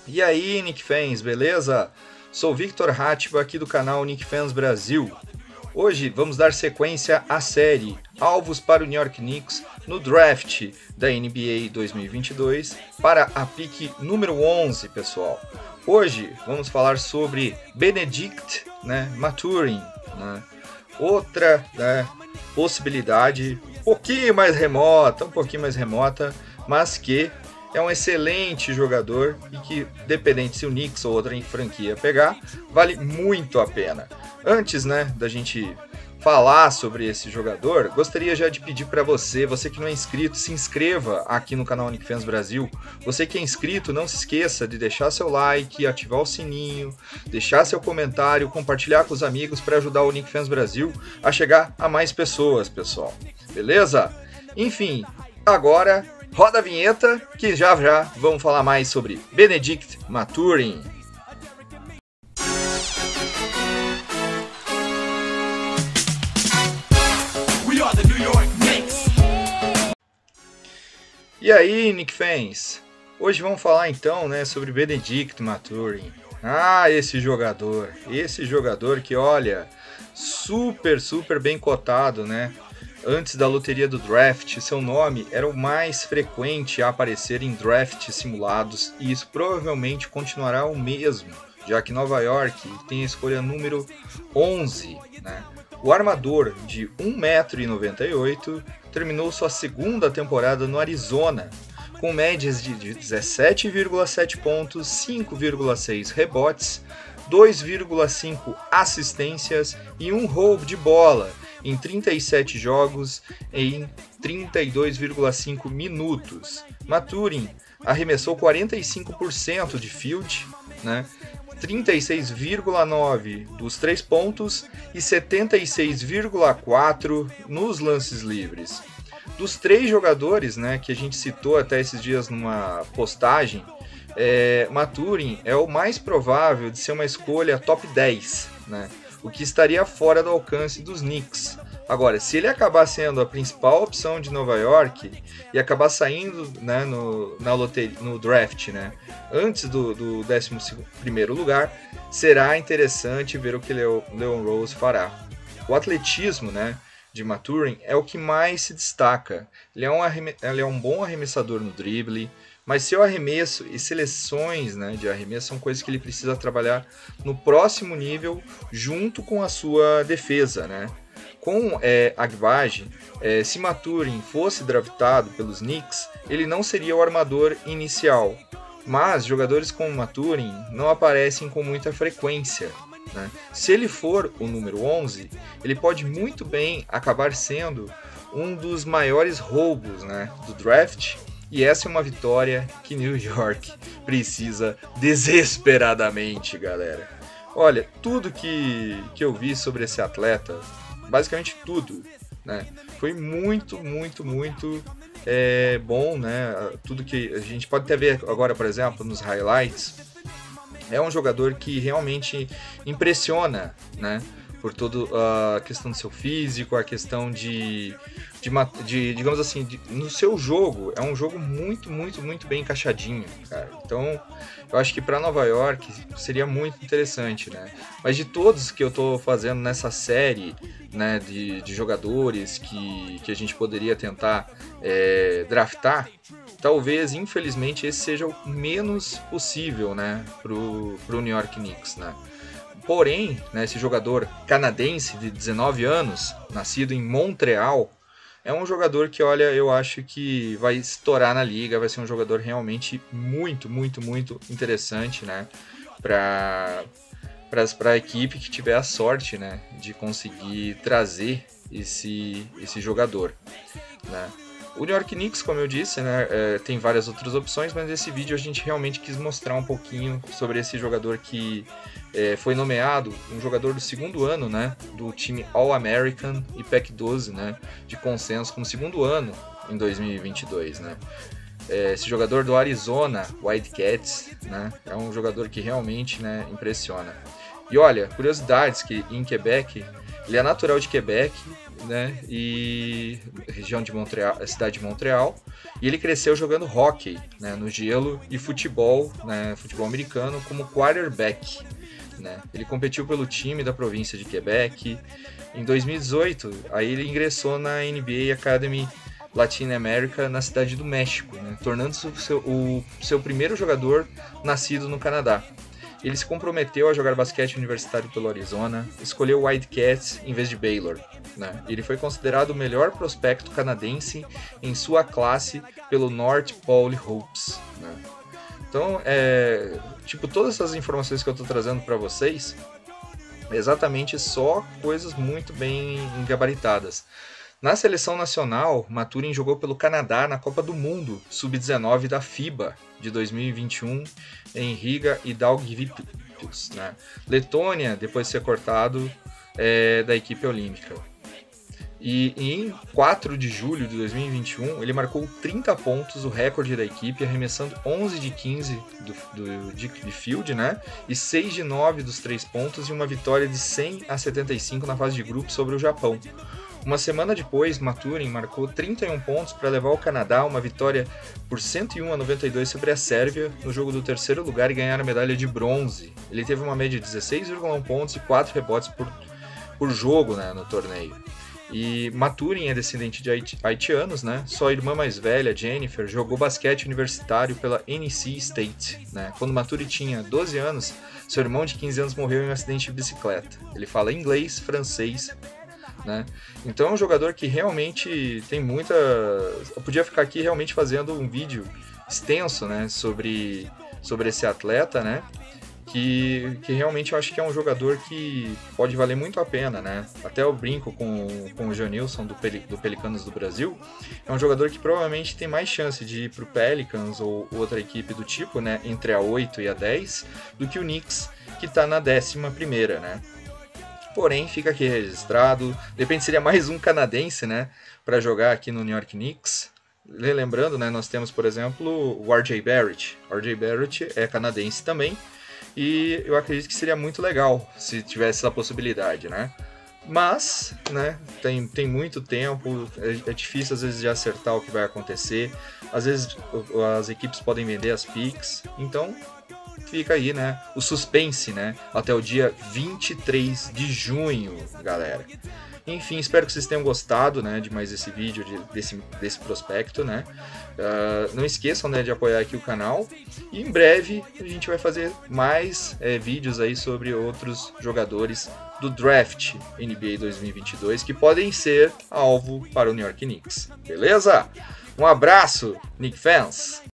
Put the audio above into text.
E aí, Knicks fans, beleza? Sou Victor Hatba aqui do canal Knicks Fans Brasil. Hoje vamos dar sequência à série Alvos para o New York Knicks no draft da NBA 2022 para a pick número 11, pessoal. Hoje vamos falar sobre Bennedict Mathurin, outra possibilidade um pouquinho mais remota, mas que é um excelente jogador e que, dependente se o Knicks ou outra franquia pegar, vale muito a pena. Antes da gente falar sobre esse jogador, gostaria já de pedir para você que não é inscrito, se inscreva aqui no canal Knicks Fans Brasil. Você que é inscrito, não se esqueça de deixar seu like, ativar o sininho, deixar seu comentário, compartilhar com os amigos para ajudar o Knicks Fans Brasil a chegar a mais pessoas, pessoal. Beleza? Enfim, agora roda a vinheta que já vamos falar mais sobre Bennedict Mathurin. E aí, Knicks fans? Hoje vamos falar então sobre Bennedict Mathurin. Esse jogador que, olha, super bem cotado, Antes da loteria do draft, seu nome era o mais frequente a aparecer em drafts simulados e isso provavelmente continuará o mesmo, já que Nova York tem a escolha número 11. O armador de 1,98 m terminou sua segunda temporada no Arizona, com médias de 17,7 pontos, 5,6 rebotes, 2,5 assistências e um roubo de bola em 37 jogos em 32,5 minutos. Mathurin arremessou 45% de field, 36,9% dos 3 pontos e 76,4% nos lances livres. Dos 3 jogadores que a gente citou até esses dias numa postagem, Mathurin é o mais provável de ser uma escolha top 10, o que estaria fora do alcance dos Knicks. Agora, se ele acabar sendo a principal opção de Nova York e acabar saindo na loteria, no draft, antes do 11º lugar, será interessante ver o que Leon Rose fará. O atletismo de Mathurin é o que mais se destaca. Ele é um bom arremessador no drible, mas seu arremesso e seleções de arremesso são coisas que ele precisa trabalhar no próximo nível junto com a sua defesa. Com Agbaji, se Mathurin fosse draftado pelos Knicks, ele não seria o armador inicial, mas jogadores como Mathurin não aparecem com muita frequência. Se ele for o número 11, ele pode muito bem acabar sendo um dos maiores roubos do draft. E essa é uma vitória que New York precisa desesperadamente, galera. Olha, tudo que eu vi sobre esse atleta, basicamente tudo, foi muito bom, Tudo que a gente pode até ver agora, por exemplo, nos highlights, é um jogador que realmente impressiona, por toda a questão do seu físico, a questão de digamos assim, no seu jogo, é um jogo muito bem encaixadinho, cara. Então, eu acho que para Nova York seria muito interessante, Mas de todos que eu tô fazendo nessa série, de jogadores que a gente poderia tentar draftar, talvez, infelizmente, esse seja o menos possível, pro New York Knicks, Porém, esse jogador canadense de 19 anos, nascido em Montreal, é um jogador que, olha, eu acho que vai estourar na liga, vai ser um jogador realmente muito interessante, para a equipe que tiver a sorte, de conseguir trazer esse jogador, O New York Knicks, como eu disse, tem várias outras opções, mas nesse vídeo a gente realmente quis mostrar um pouquinho sobre esse jogador que foi nomeado um jogador do segundo ano, do time All-American e Pac-12, de consenso como segundo ano em 2022, Esse jogador do Arizona Wildcats, é um jogador que realmente impressiona. E olha, curiosidades que em Quebec, ele é natural de Quebec, né, e região de Montreal, cidade de Montreal, e ele cresceu jogando hockey, né, no gelo e futebol, né, futebol americano como quarterback, né. Ele competiu pelo time da província de Quebec. Em 2018, aí ele ingressou na NBA Academy Latin America na cidade do México, né, tornando-se o seu primeiro jogador nascido no Canadá. Ele se comprometeu a jogar basquete universitário pelo Arizona, escolheu Wildcats em vez de Baylor, né? Ele foi considerado o melhor prospecto canadense em sua classe pelo North Pole Hoops, né? Então, todas essas informações que eu estou trazendo para vocês, é exatamente só coisas muito bem gabaritadas. Na seleção nacional, Maturin jogou pelo Canadá na Copa do Mundo Sub-19 da FIBA de 2021 em Riga e Daugavpils, né? Letônia, depois de ser cortado da equipe olímpica. E em 4 de julho de 2021, ele marcou 30 pontos, o recorde da equipe, arremessando 11 de 15 de field, né? E 6 de 9 dos 3 pontos, e uma vitória de 100-75 na fase de grupos sobre o Japão. Uma semana depois, Maturin marcou 31 pontos para levar o Canadá a uma vitória por 101-92 sobre a Sérvia no jogo do terceiro lugar e ganhar a medalha de bronze. Ele teve uma média de 16,1 pontos e 4 rebotes por jogo, né, no torneio. E Maturin é descendente de haitianos, né? Sua irmã mais velha, Jennifer, jogou basquete universitário pela NC State, né? Quando Maturin tinha 12 anos, seu irmão de 15 anos morreu em um acidente de bicicleta. Ele fala inglês, francês, né? Então é um jogador que realmente tem muita... Eu podia ficar aqui realmente fazendo um vídeo extenso, né, sobre esse atleta, né, que realmente eu acho que é um jogador que pode valer muito a pena, né? Até eu brinco com o Janilson do Pelicanos do Brasil. É um jogador que provavelmente tem mais chance de ir para o Pelicans ou outra equipe do tipo, né, entre a 8 e a 10, do que o Knicks, que está na 11ª, né? Porém, fica aqui registrado. De repente seria mais um canadense, né, para jogar aqui no New York Knicks. Lembrando, né, nós temos, por exemplo, o R.J. Barrett. O R.J. Barrett é canadense também. E eu acredito que seria muito legal se tivesse essa possibilidade, né? Mas, né, tem muito tempo, é difícil às vezes de acertar o que vai acontecer. Às vezes as equipes podem vender as picks. Então, fica aí, né, o suspense, né, até o dia 23 de junho, galera. Enfim, espero que vocês tenham gostado, né, de mais esse vídeo, desse prospecto, né. Não esqueçam, né, de apoiar aqui o canal. E em breve a gente vai fazer mais vídeos aí sobre outros jogadores do Draft NBA 2022 que podem ser alvo para o New York Knicks. Beleza? Um abraço, Knicks fans!